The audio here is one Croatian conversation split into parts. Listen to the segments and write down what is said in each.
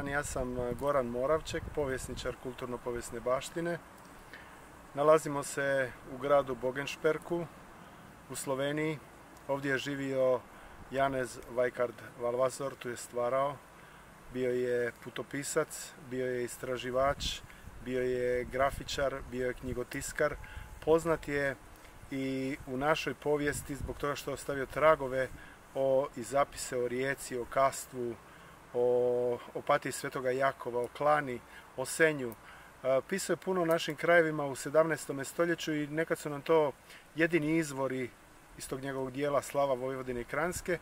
dan, ja sam Goran Moravček, povjesničar kulturno-povijesne baštine. Nalazimo se u gradu Bogenšperku u Sloveniji. Ovdje je živio Janez Vajkard Valvazor, tu je stvarao. Bio je putopisac, bio je istraživač, bio je grafičar, bio je knjigotiskar. Poznat je i u našoj povijesti zbog toga što je ostavio tragove i zapise o Rijeci, o Kastvu, o Opatiji Svetoga Jakova, o Klani, o Senju. Pisao je puno o našim krajevima u 17. stoljeću i nekad su nam to jedini izvori iz tog njegovog dijela Slava Vojvodine i Kranjske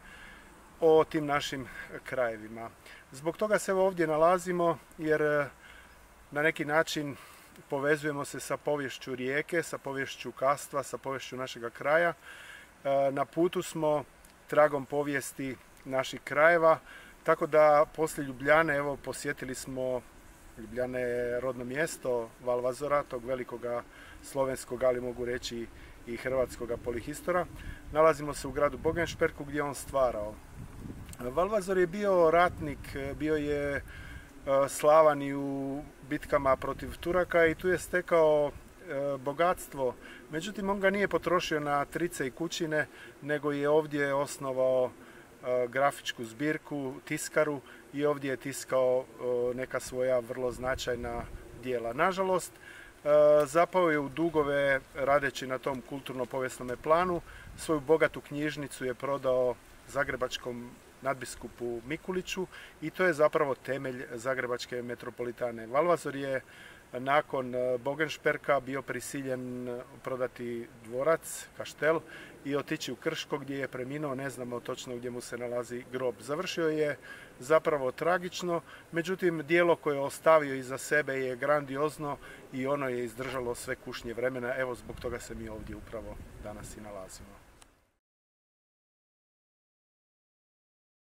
o tim našim krajevima. Zbog toga se ovdje nalazimo jer na neki način povezujemo se sa poviješću Rijeke, sa poviješću Kastva, sa poviješću našega kraja. Na putu smo tragom povijesti naših krajeva, tako da poslije Ljubljane, evo, posjetili smo, Ljubljana je rodno mjesto Valvazora, tog velikoga slovenskog, ali mogu reći i hrvatskoga polihistora. Nalazimo se u gradu Bogenšperku gdje je on stvarao. Valvazor je bio ratnik, bio je slavan i u bitkama protiv Turaka i tu je stekao bogatstvo. Međutim, on ga nije potrošio na trice i kućine, nego je ovdje osnovao grafičku zbirku, tiskaru i ovdje je tiskao neka svoja vrlo značajna djela. Nažalost, zapao je u dugove radeći na tom kulturno-povijesnom planu. Svoju bogatu knjižnicu je prodao zagrebačkom nadbiskupu Mikuliću i to je zapravo temelj zagrebačke metropolitane. Valvazor je nakon Bogenšperka bio prisiljen prodati dvorac, kaštel i otići u Krško gdje je preminuo, ne znamo točno gdje mu se nalazi grob. Završio je zapravo tragično, međutim djelo koje je ostavio iza sebe je grandiozno i ono je izdržalo sve kušnje vremena. Evo, zbog toga se mi ovdje upravo danas i nalazimo.